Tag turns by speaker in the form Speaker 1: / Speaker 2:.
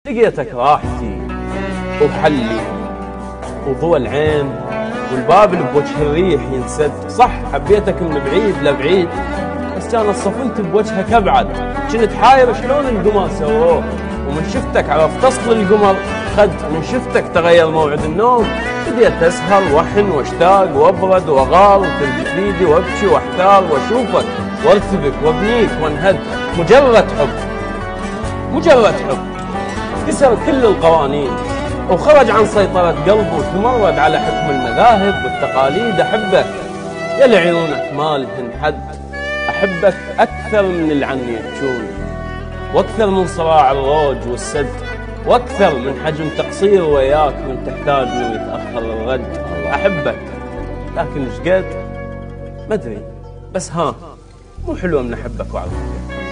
Speaker 1: لقيتك راحتي وحلي وضوى العين والباب اللي بوجه الريح ينسد. صح حبيتك من بعيد لبعيد، بس كانت صفنت بوجهك ابعد. كنت حاير شلون القمر سووه، ومن شفتك عرفت اصل القمر خد. من شفتك تغير موعد النوم، بديت اسهر واحن واشتاق وابرد واغار وتلجف ايدي وابكي واحتار واشوفك وارتبك وابنيك وانهد. مجرد حب، مجرد حب كسر كل القوانين وخرج عن سيطرة قلبه وتمرد على حكم المذاهب والتقاليد. أحبك يا لعيونك مالهن حد، أحبك أكثر من اللي عني يحجون، وأكثر من صراع الروج والسد، وأكثر من حجم تقصير وياك من تحتاجني ويتأخر الغد. أحبك لكن ايش قد ما أدري، بس ها مو حلوة من أحبك وأعرفك.